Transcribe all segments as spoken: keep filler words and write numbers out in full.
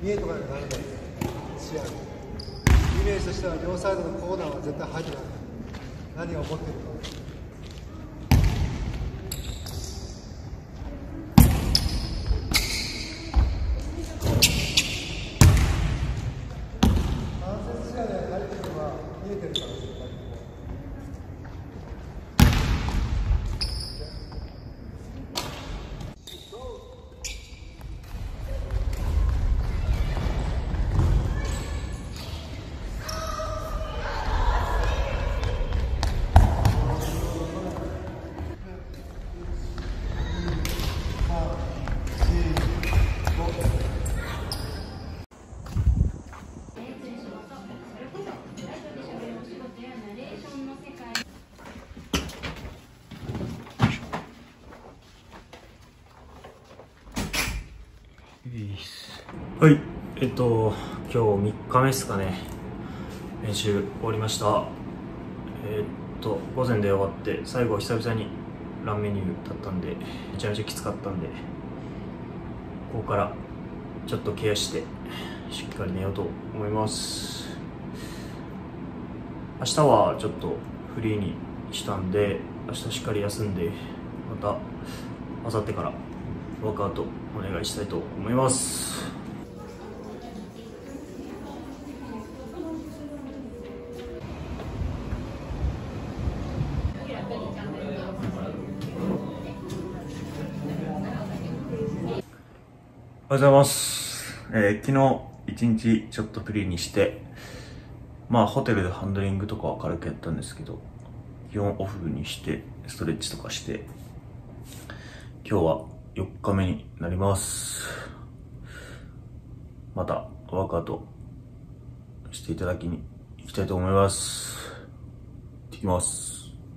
見えとかにならない試合、イメージとしては両サイドのコーナーは絶対入ってない。何が起こってるか。 はい、えっと今日みっかめですかね。練習終わりました。えっと午前で終わって最後久々にランメニューだったんでめちゃめちゃきつかったんで、ここからちょっとケアしてしっかり寝ようと思います。明日はちょっとフリーにしたんで、明日しっかり休んでまた明後日からワークアウトお願いしたいと思います。おはようございます。えー、昨日一日ちょっとフリーにして、まあホテルでハンドリングとかは軽くやったんですけど、基本オフにしてストレッチとかして、今日はよっかめになります。またワークアウトしていただきに行きたいと思います。行ってきます。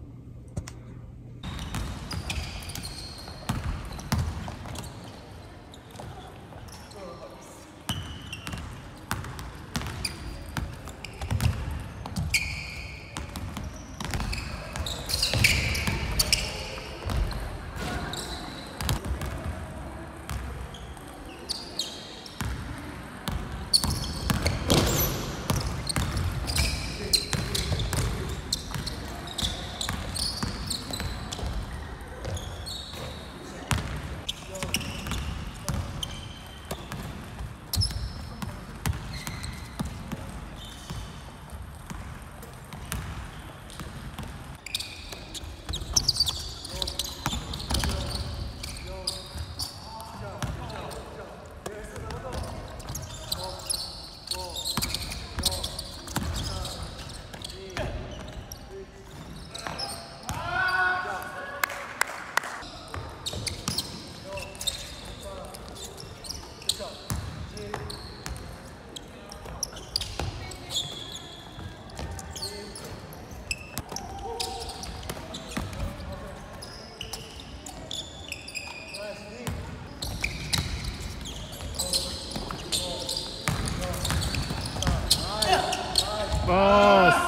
バース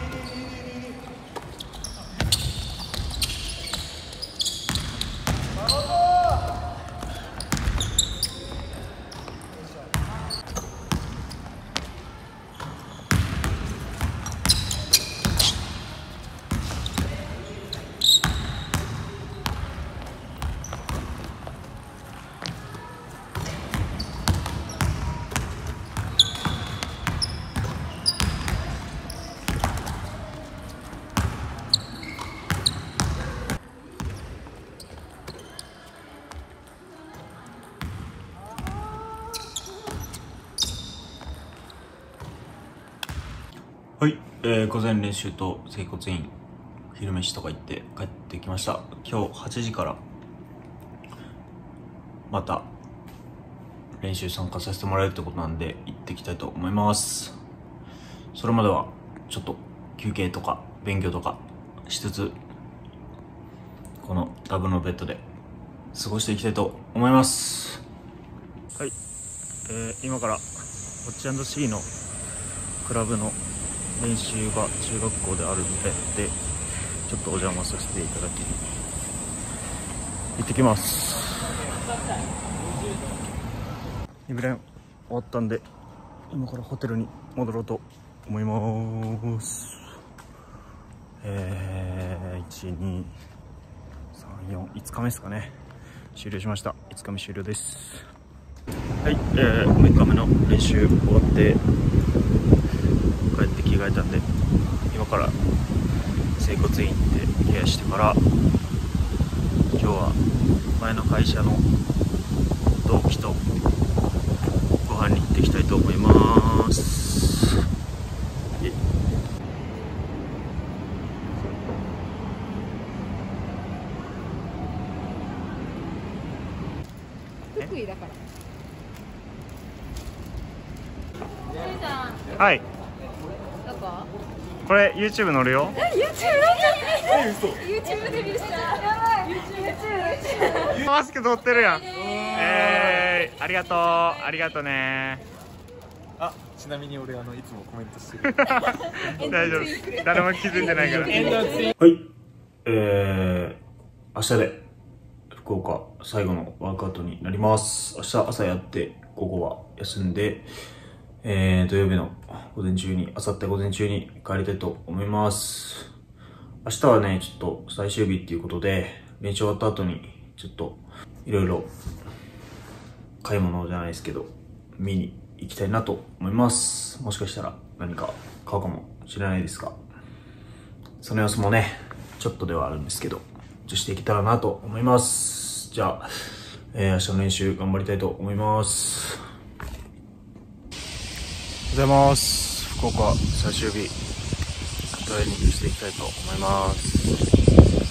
はい、えー、午前練習と整骨院昼飯とか行って帰ってきました。今日はちじからまた練習参加させてもらえるってことなんで行ってきたいと思います。それまではちょっと休憩とか勉強とかしつつ、このダブのベッドで過ごしていきたいと思います。はい、えー、今からウォッチ&シーのクラブの練習が中学校であるみたいで、ちょっとお邪魔させていただき行ってきます。イブラヒム終わったんで今からホテルに戻ろうと思います。えー、いち、に、さん、よん、いつかめですかね。終了しました。いつかめ終了です。はい、えー、むいかめの練習終わって帰って着替えたんで、今から整骨院行ってケアしてから、今日は前の会社の同期とご飯に行ってきたいと思います。 福井だから。 はい。 どこ？ これ YouTube 載るよ。 え、YouTube なんかえ、嘘。YouTube で見した。やばい。YouTube。 マスク取ってるやん。えー、ありがとう、ありがとうね。 あ、ちなみに俺あのいつもコメントしてる。 大丈夫。誰も気づいてないから。はい。えー、明日で福岡最後のワークアウトになります。明日朝やって午後は休んで、えー、土曜日の午前中に、明後日午前中に帰りたいと思います。明日はね、ちょっと最終日っていうことで、練習終わった後に、ちょっと、いろいろ、買い物じゃないですけど、見に行きたいなと思います。もしかしたら何か買うかもしれないですが、その様子もね、ちょっとではあるんですけど、映していけたらなと思います。じゃあ、えー、明日の練習頑張りたいと思います。おはようございます。福岡最終日、トレーニングしていきたいと思います。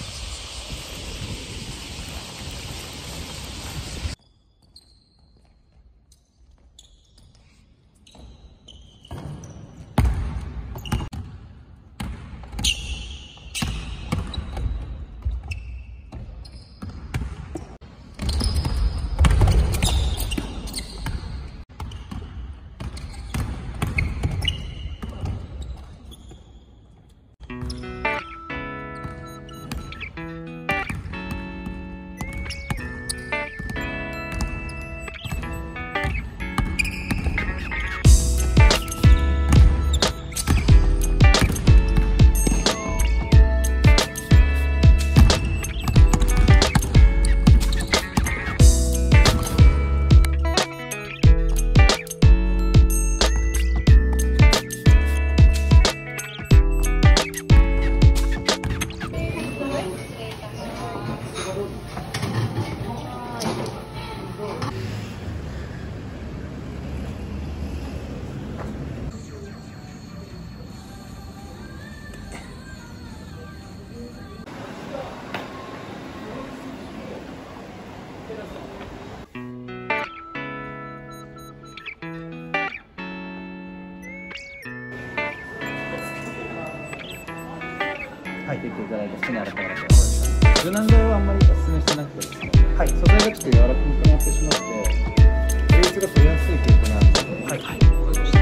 入っていただいて好きな洗ってもらって柔軟剤はあんまりお勧めしてなくてですね、はい、素材がちょっと柔らかくなってしまってフレーズが取りやすい傾向にあるので、はい、はい、